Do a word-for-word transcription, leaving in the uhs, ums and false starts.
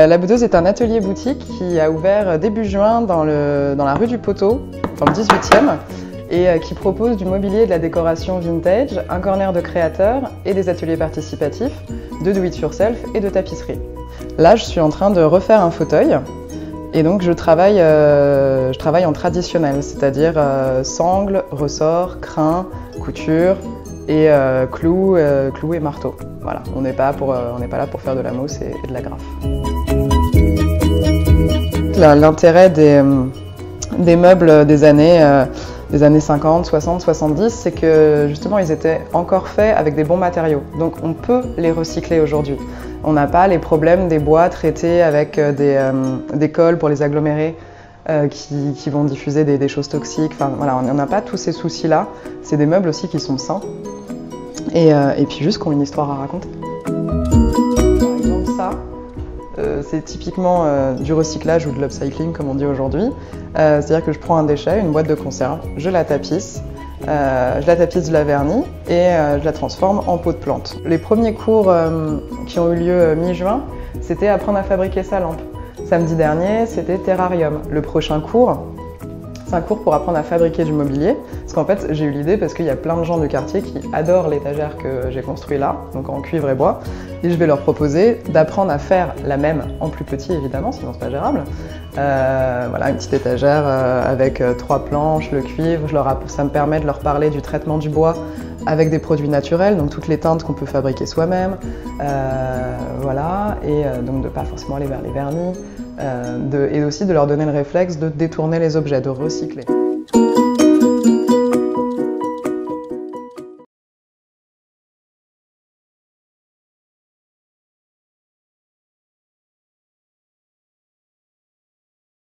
Euh, la Boudeuse est un atelier boutique qui a ouvert début juin dans, le, dans la rue du Poteau, dans le dix-huitième, et euh, qui propose du mobilier et de la décoration vintage, un corner de créateurs et des ateliers participatifs, de do-it-yourself et de tapisserie. Là, je suis en train de refaire un fauteuil. Et donc je travaille, euh, je travaille en traditionnel, c'est-à-dire euh, sangle, ressort, crin, couture et euh, clous, euh, clous et marteau. Voilà, on n'est pas, euh, pas là pour faire de la mousse et, et de la graffe. L'intérêt des, des meubles des années, euh, des années cinquante, soixante, soixante-dix, c'est que justement ils étaient encore faits avec des bons matériaux. Donc on peut les recycler aujourd'hui. On n'a pas les problèmes des bois traités avec des, euh, des cols pour les agglomérer euh, qui, qui vont diffuser des, des choses toxiques. Enfin, voilà, on n'a pas tous ces soucis-là. C'est des meubles aussi qui sont sains et, euh, et puis juste qui ont une histoire à raconter. Par exemple, ça, euh, c'est typiquement euh, du recyclage ou de l'upcycling comme on dit aujourd'hui. Euh, C'est-à-dire que je prends un déchet, une boîte de conserve, je la tapisse. Euh, je la tapisse, je la vernis et euh, je la transforme en pot de plante. Les premiers cours euh, qui ont eu lieu euh, mi-juin, c'était apprendre à fabriquer sa lampe. Samedi dernier, c'était terrarium. Le prochain cours, c'est un cours pour apprendre à fabriquer du mobilier. Parce qu'en fait, j'ai eu l'idée parce qu'il y a plein de gens du quartier qui adorent l'étagère que j'ai construite là, donc en cuivre et bois. Et je vais leur proposer d'apprendre à faire la même en plus petit évidemment, sinon c'est pas gérable. Euh, voilà, une petite étagère euh, avec euh, trois planches, le cuivre. Je leur, ça me permet de leur parler du traitement du bois avec des produits naturels, donc toutes les teintes qu'on peut fabriquer soi-même. Euh, voilà, et euh, donc de pas forcément aller vers les vernis. Euh, de, et aussi de leur donner le réflexe de détourner les objets, de recycler.